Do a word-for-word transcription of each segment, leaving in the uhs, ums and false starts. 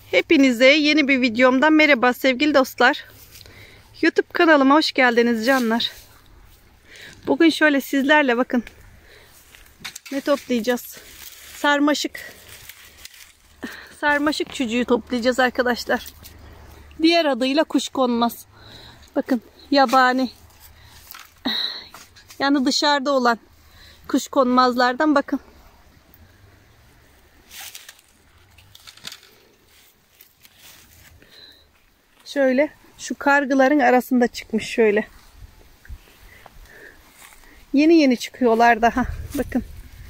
Hepinize yeni bir videomdan merhaba sevgili dostlar. YouTube kanalıma hoş geldiniz canlar. Bugün şöyle sizlerle bakın ne toplayacağız. Sarmaşık. Sarmaşık çucuğu toplayacağız arkadaşlar. Diğer adıyla kuşkonmaz. Bakın yabani. Yani dışarıda olan kuşkonmazlardan bakın. Şöyle şu kargıların arasında çıkmış şöyle. Yeni yeni çıkıyorlar daha. Bakın.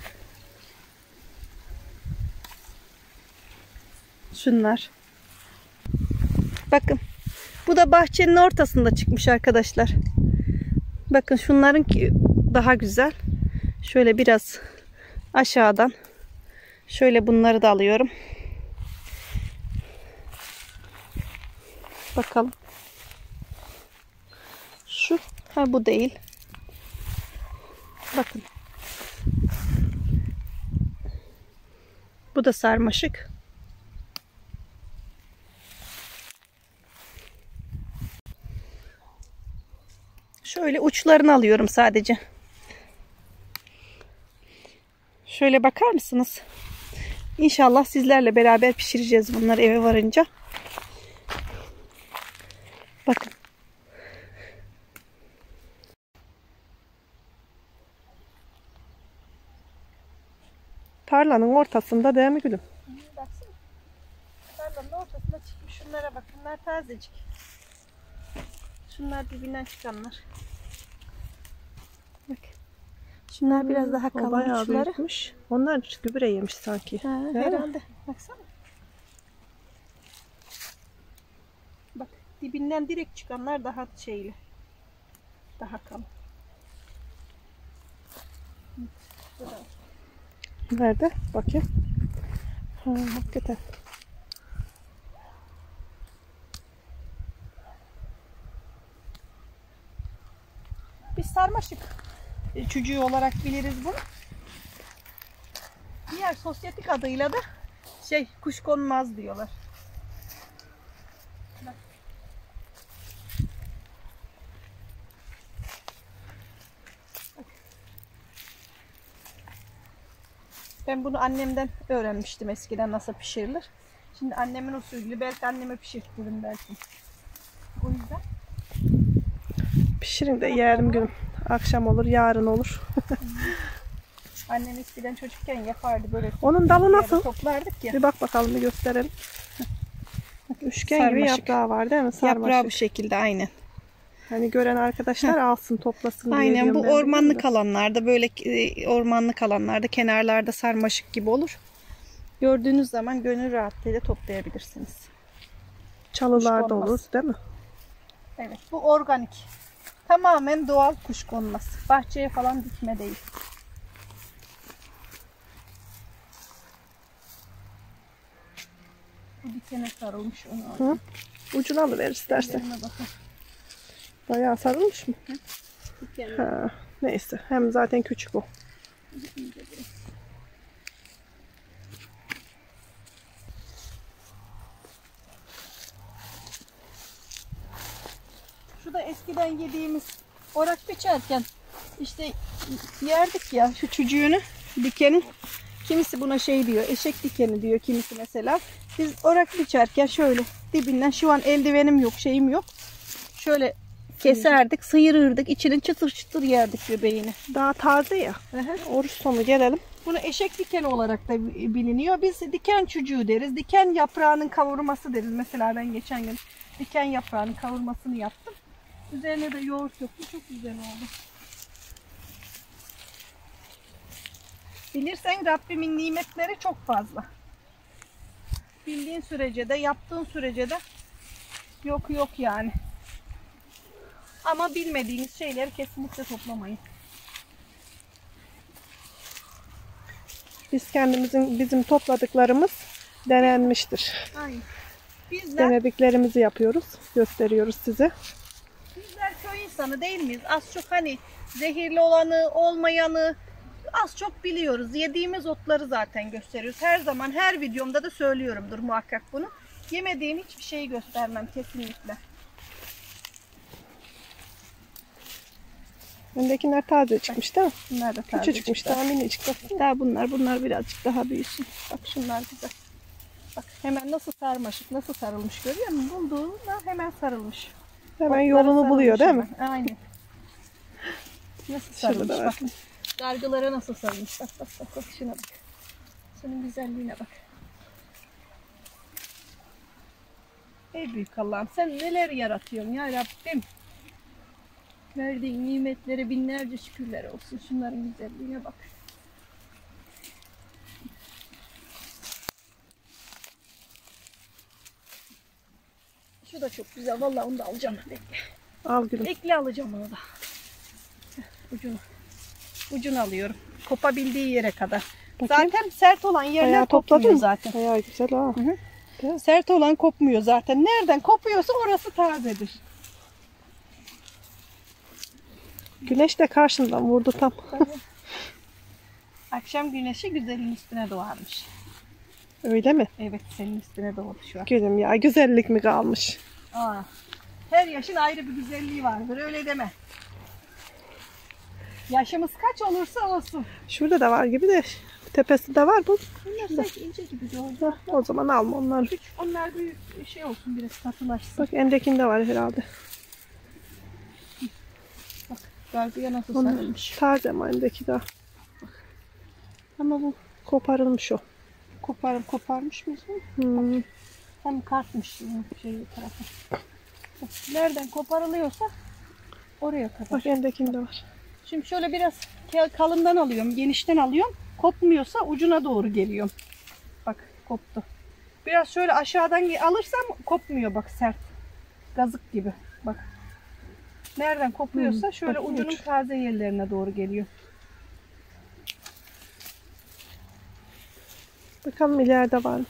Şunlar. Bakın. Bu da bahçenin ortasında çıkmış arkadaşlar. Bakın şunların ki daha güzel. Şöyle biraz aşağıdan. Şöyle bunları da alıyorum. Bakalım. Şu. Ha bu değil. Bakın. Bu da sarmaşık. Şöyle uçlarını alıyorum sadece. Şöyle bakar mısınız? İnşallah sizlerle beraber pişireceğiz bunları eve varınca. Bakın. Tarlanın ortasında değil mi gülüm? Baksana. Tarlanın ortasında çıkmış. Şunlara bak. Bunlar tazecik. Şunlar dibinden çıkanlar. Bak. Şunlar biraz hmm, daha kalın uçları. Onlar gübre yemiş sanki. Ha, herhalde. Mi? Baksana. Bak dibinden direkt çıkanlar daha şeyli. Daha kalın. Nerede? Bakayım. Ha, hakikaten. Biz sarmaşık çocuğu olarak biliriz bunu. Diğer sosyetik adıyla da şey kuşkonmaz diyorlar. Bak. Bak. Ben bunu annemden öğrenmiştim eskiden nasıl pişirilir. Şimdi annemin usulü belki anneme pişirtirim belki. O yüzden. Pişirin de yerim günüm. Akşam olur, yarın olur. Annem eskiden çocukken yapardı böyle. Onun dalı nasıl? Toplardık ya. Bir bak bakalım, bir gösterelim. Üçgen sarmaşık gibi yaprağı var değil mi? Sarmaşık. Yaprağı bu şekilde aynen. Hani gören arkadaşlar alsın, toplasın diye. Aynen bu ormanlık alanlarda böyle ormanlık alanlarda kenarlarda sarmaşık gibi olur. Gördüğünüz zaman gönül rahatlığıyla toplayabilirsiniz. Çalılarda olur değil mi? Evet, bu organik. Tamamen doğal kuşkonmaz. Bahçeye falan dikme değil. Bu dikene sarılmış onu. Hı? Ucunu alıver istersen. Bayağı sarılmış mı? Ha, neyse. Hem zaten küçük o. Şu da eskiden yediğimiz orak biçerken işte yerdik ya şu çocuğunu, dikenin. Kimisi buna şey diyor, eşek dikeni diyor kimisi mesela. Biz orak biçerken şöyle dibinden, şu an eldivenim yok, şeyim yok. Şöyle keserdik, sıyırırdık, içinin çıtır çıtır yerdik göbeğini. Daha taze ya. Hı-hı. Oruç sonu gelelim. Bunu eşek dikeni olarak da biliniyor. Biz diken çocuğu deriz. Diken yaprağının kavurması deriz. Mesela ben geçen gün diken yaprağının kavurmasını yaptım. Üzerine de yoğurt döktüm. Çok güzel oldu. Bilirsen Rabbimin nimetleri çok fazla. Bildiğin sürece de, yaptığın sürece de yok yok yani. Ama bilmediğiniz şeyleri kesinlikle toplamayın. Biz kendimizin, bizim topladıklarımız denenmiştir. Aynen. Bizler, denediklerimizi yapıyoruz, gösteriyoruz size. Bizler köy insanı değil miyiz? Az çok hani zehirli olanı, olmayanı az çok biliyoruz. Yediğimiz otları zaten gösteriyoruz. Her zaman her videomda da söylüyorumdur muhakkak bunu. yemediğim hiçbir şeyi göstermem kesinlikle. Öndekiler taze çıkmış değil mi? Bunlar da taze küçücükmüş, çıktı. daha minicik. Daha bunlar, bunlar birazcık daha büyüsün. Bak şunlar güzel. Bak hemen nasıl sarmaşık, nasıl sarılmış görüyor musun? Bulduğunda hemen sarılmış. Hemen Otlara yolunu buluyor değil mi? hemen. Aynen. Nasıl sarılmış bak. Gargılara nasıl sarılmış. Bak bak bak, bak şuna bak. Şunun güzelliğine bak. Ey büyük Allah'ım, sen neler yaratıyorsun ya Rabbim. Verdiğin nimetlere binlerce şükürler olsun. Şunların güzelliğine bak. Şu da çok güzel. Vallahi onu da alacağım. Bekle. Al gülüm. Bekle, alacağım onu da. Ucunu. Ucunu alıyorum. Kopabildiği yere kadar. Bakayım. Zaten sert olan yerler Bayağı kopmuyor topladın. zaten. Bayağı güzel ha. Hı hı. Sert olan kopmuyor zaten. Nereden kopuyorsa orası tazedir. Güneş de karşından vurdu tam. Akşam güneşi güzelin üstüne doğarmış. Öyle mi? Evet, senin üstüne doğdu şu an. Gülüm ya, güzellik mi kalmış? Aa, her yaşın ayrı bir güzelliği vardır, öyle deme. Yaşımız kaç olursa olsun. Şurada da var gibi de tepesi de var bu. Bunlar sanki ince gibi oldu. O zaman alma onları. Küçük, onlar büyük şey olsun, biraz katılaşsın. Bak endekinde var herhalde. Bak gargıya nasıl Onlar sarılmış. taze mi endeki daha? Ama bu Koparılmış o. koparım koparmış mı? Hmm. Hem kartmış şey tarafı. Nereden koparılıyorsa oraya kadar. Bak endekinde var. Şimdi şöyle biraz kalından alıyorum, genişten alıyorum. Kopmuyorsa ucuna doğru geliyorum. Bak koptu. Biraz şöyle aşağıdan alırsam kopmuyor, bak sert. Gazık gibi. Bak. Nereden kopuyorsa Hmm, şöyle bak, ucunun uç. taze yerlerine doğru geliyor. Bakalım ileride var mı?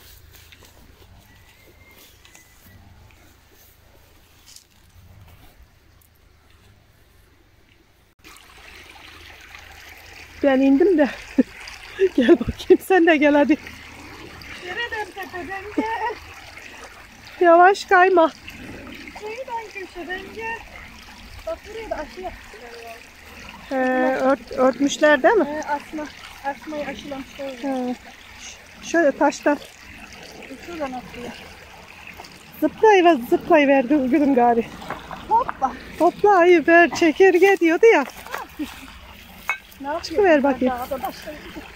Ben indim de. Gel bakayım, sen de gel hadi. Nereden tepeden gel. Yavaş kayma. Kıyıdan köşeden gel. Bak buraya da aşı yaptılar ya. Ee, ört, örtmüşler değil mi? Ee, asma. Asmayı aşılamışlar. Ee, şöyle taştan. Şuradan atlıyor. Zıplayıver, zıplayıverdi gülüm gari. Hoppa. Hoplayıver, çekirge diyordu ya. Ne yapıyor? Çıkıver bakayım. Dağda başladı.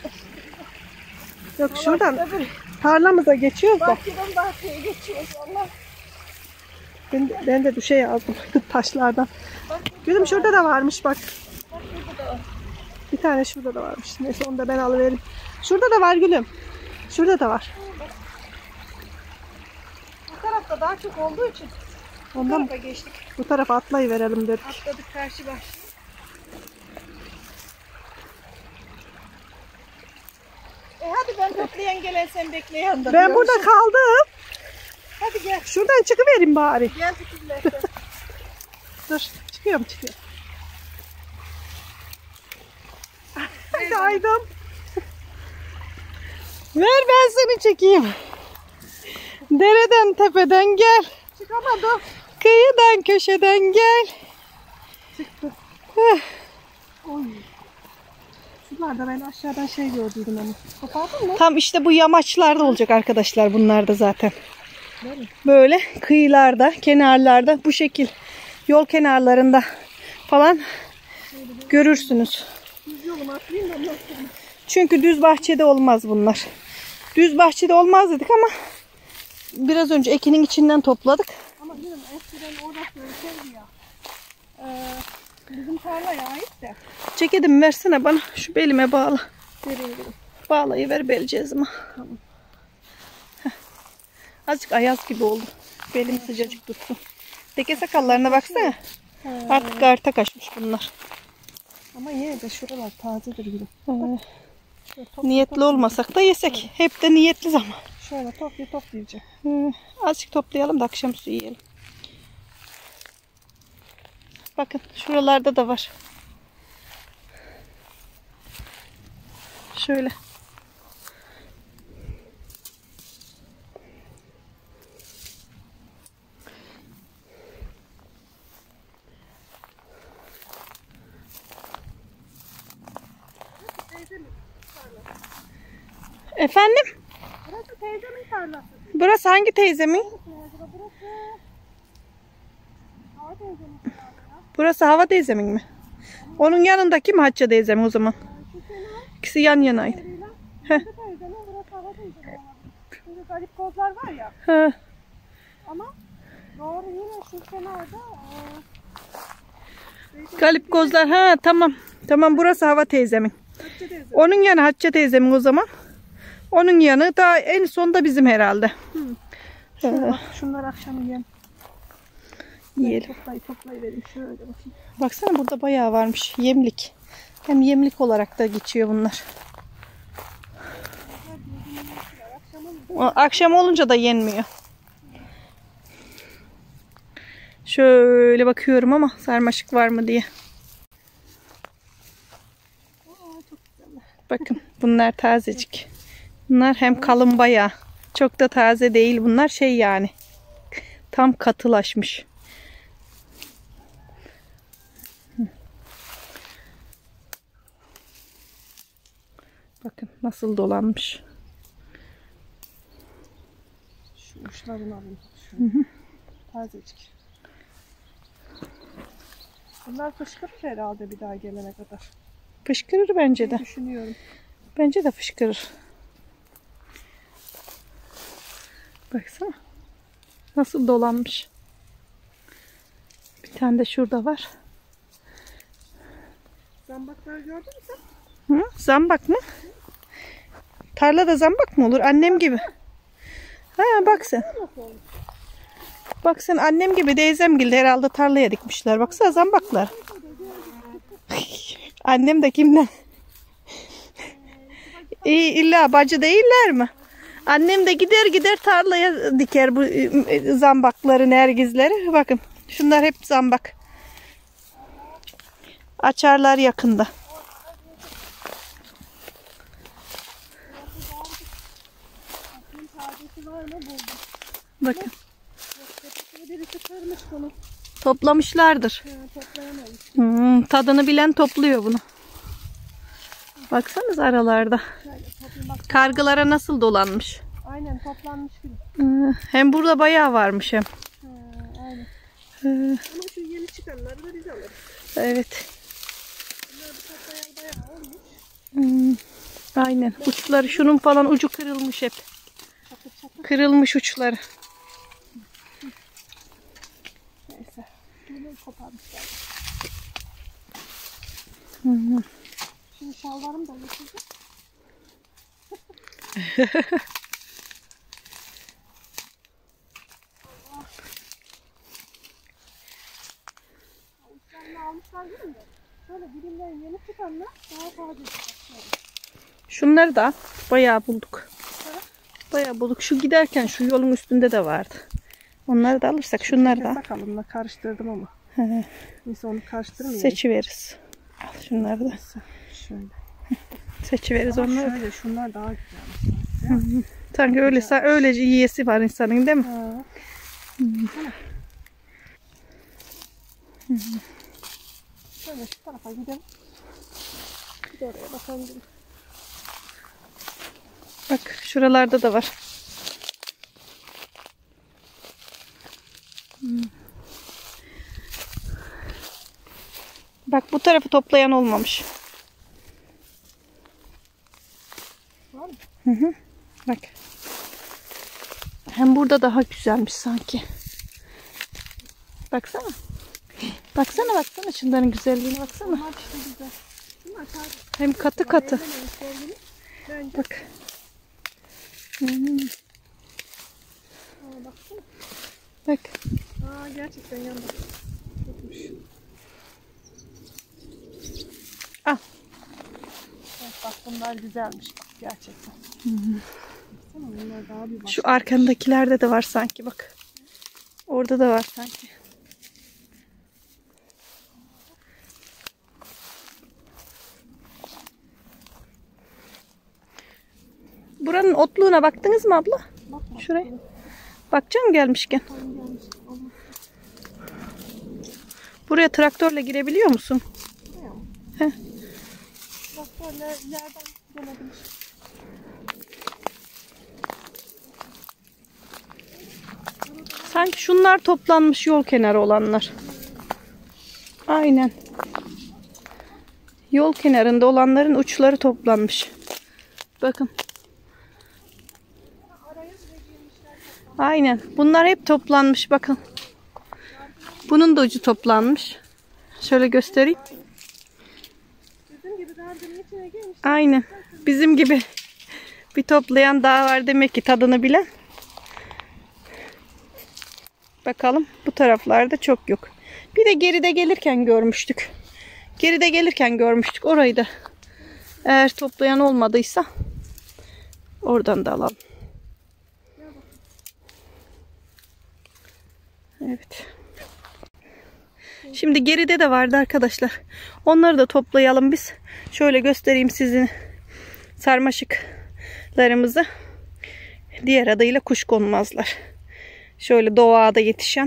Yok Allah şuradan öbür tarlamıza geçiyoruz da. bahçeden bahçeye geçiyoruz Allah. Ben, ben de düşe yazdım taşlardan. Bak, Gülüm şurada da varmış bak. bak burada da var. Bir tane şurada da varmış. Neyse onu da ben alıvereyim. Şurada da var gülüm. Şurada da var. Bu tarafta daha çok olduğu için bu Ondan tarafa geçtik. bu tarafa atlayıverelim dedik. Atladık karşı bahçeye. E hadi ben toplayan gelen sen bekleyen de. Ben burada kaldım. Hadi gel. Şuradan çıkıvereyim bari. Gel fikirlersen. Dur. Çıkıyorum çıkıyorum. Kaydım. Ver ben seni çekeyim. Dereden tepeden gel. Çıkamadım. Kıyıdan köşeden gel. Çıktı. Heh. Oy. Şuralarda ben aşağıdan şey gördüydüm onu. Kopardın mı? Tam işte bu yamaçlarda olacak arkadaşlar, bunlar da zaten. Böyle. Böyle kıyılarda, kenarlarda bu şekil yol kenarlarında falan görürsünüz. Düz yolum atlayayım da nasıl? Çünkü düz bahçede olmaz bunlar. Düz bahçede olmaz dedik ama biraz önce ekinin içinden topladık. Ama bilmiyorum, eskiden orada söyleşerdi ya. Ee, bizim tarlaya ait de. Ceketim versene bana, şu belime bağla. Vereyim. Bağlayıver belcezime. Tamam. Azıcık ayaz gibi oldu. Belim sıcacık tuttu. Teke sakallarına baksana. He. Artık garta kaçmış bunlar. Ama yine de şuralar tazedir gibi. Ee, Şöyle topla, niyetli topla. olmasak da yesek. Hep de niyetli zaman. Şöyle topla toplayacak. Ee, azıcık toplayalım da akşamüstü yiyelim. Bakın şuralarda da var. Şöyle. Efendim? Burası teyzemin tarlası. Burası hangi teyzemin? Burası Hava teyzemin tarlası. Burası Hava teyzemin mi? Onun yanındaki mi Hatice teyzemin o zaman? İkisi yan yanaydı. Heh. Teyzemin, burası Hava teyzemin. Şimdi garip kozlar var ya. He. Ama doğru yine şu kenarda e, Galip kozlar. Ha tamam. Tamam burası Hava teyzemin. Hatice teyze. Onun yanı Hatice teyzemin o zaman. Onun yanı da en sonda bizim herhalde. Hı. Şöyle bak, şunları akşam yiyelim. Yiyelim. Toplayı toplayıvereyim şöyle bakayım. Baksana burada bayağı varmış. Yemlik. Hem yemlik olarak da geçiyor bunlar. O, akşam olunca da yenmiyor. Şöyle bakıyorum ama sarmaşık var mı diye. Bakın bunlar tazecik. Bunlar hem kalın bayağı. Çok da taze değil bunlar, şey yani. Tam katılaşmış. Bakın nasıl dolanmış. Şu uçlarını alayım. Şu. Hı hı. Tazecik. Bunlar fışkırır herhalde bir daha gelene kadar. Fışkırır bence de. Düşünüyorum. Bence de fışkırır. Baksana. Nasıl dolanmış. Bir tane de şurada var. Zambakları gördün mü sen? Hı? Zambak mı? Tarlada zambak mı olur? Annem gibi. Ha bak sen. Bak sen annem gibi teyzem gibi herhalde tarlaya dikmişler. Baksana zambaklar. Annem de kimden? İyi, illa bacı değiller mi? Annem de gider gider tarlaya diker bu zambakları, nergizleri. Bakın şunlar hep zambak. Açarlar yakında. Bakın. Toplamışlardır. Hmm, tadını bilen topluyor bunu. Baksanız aralarda. Kargılara nasıl dolanmış. Aynen toplanmış gibi. Hem burada bayağı varmış hem. Ha, aynen. Ee, Ama şu yeni çıkanları da biz alırız. evet. Bunlar bir toplayan bayağı olmuş. Hmm, aynen. Uçları şunun falan ucu kırılmış hep. Çatır çatır. Kırılmış uçları. Neyse. Bunu koparmışlar. Hı hı. Şimdi şalvarım da yıkıldı. Almışlar değil mi? Şöyle dilimlerin yeni çıkanlar daha taze. Şunları da bayağı bulduk. Bayağı bulduk. Şu giderken şu yolun üstünde de vardı. Onları da alırsak şunları da. Sakalımla karıştırdım ama. He. Neyse onu karıştırmayayım. Seçiveririz. Al şunları da. Şöyle. Seçiveririz Ama onları. şöyle şunlar daha güzel. Sanki öyle, öylece yiyesi var insanın değil mi? Ha. Hı. Hı. Şöyle şu tarafa gidelim. Bir de oraya bakalım. Bak şuralarda da var. Hmm. Bak bu tarafı toplayan olmamış. Var mı? Hı hı. Bak. Hem burada daha güzelmiş sanki. Baksana. Baksana baksana şunların güzelliğine baksana. Bunlar işte güzel. Bunlar taze. Hem katı katı. Bence. Bak. Hmm. Aa, baksana. Bak. Aa, gerçekten yandı. Tutmuş. Al. Evet, bak bunlar güzelmiş gerçekten. Hı hı. Baksana bunlar daha bir başka. Şu arkandakilerde de var sanki bak. Orada da var sanki. Buranın otluğuna baktınız mı abla? Bakma. Şuraya. Bakacağım gelmişken. Buraya traktörle girebiliyor musun? He. Traktörle yerden gelebilir. Sanki şunlar toplanmış, yol kenarı olanlar. Aynen. Yol kenarında olanların uçları toplanmış. Bakın. Aynen. Bunlar hep toplanmış. Bakın. Bunun da ucu toplanmış. Şöyle göstereyim. Aynen. Bizim gibi bir toplayan daha var demek ki, tadını bilen. Bakalım, bu taraflarda çok yok. Bir de geride gelirken görmüştük. Geride gelirken görmüştük orayı da. Eğer toplayan olmadıysa oradan da alalım. Evet. Şimdi geride de vardı arkadaşlar. Onları da toplayalım biz. Şöyle göstereyim sizin sarmaşıklarımızı. Diğer adıyla kuşkonmazlar. Şöyle doğada yetişen.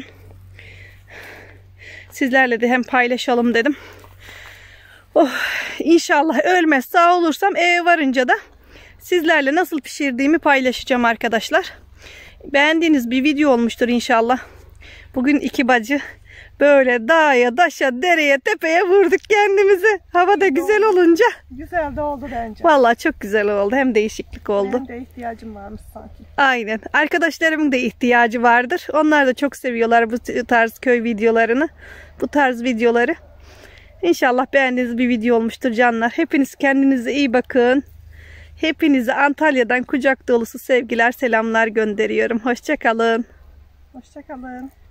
Sizlerle de hem paylaşalım dedim. Oh, İnşallah ölmez sağ olursam eve varınca da sizlerle nasıl pişirdiğimi paylaşacağım arkadaşlar. Beğendiğiniz bir video olmuştur inşallah. Bugün iki bacı böyle dağa, daşa, dereye, tepeye vurduk kendimizi. Hava da güzel olunca. Güzel de oldu bence. Vallahi çok güzel oldu. Hem değişiklik oldu. Benim de ihtiyacım varmış sanki. Aynen. Arkadaşlarımın da ihtiyacı vardır. Onlar da çok seviyorlar bu tarz köy videolarını. Bu tarz videoları. İnşallah beğendiğiniz bir video olmuştur canlar. Hepiniz kendinize iyi bakın. Hepinize Antalya'dan kucak dolusu sevgiler, selamlar gönderiyorum. Hoşça kalın. Hoşça kalın.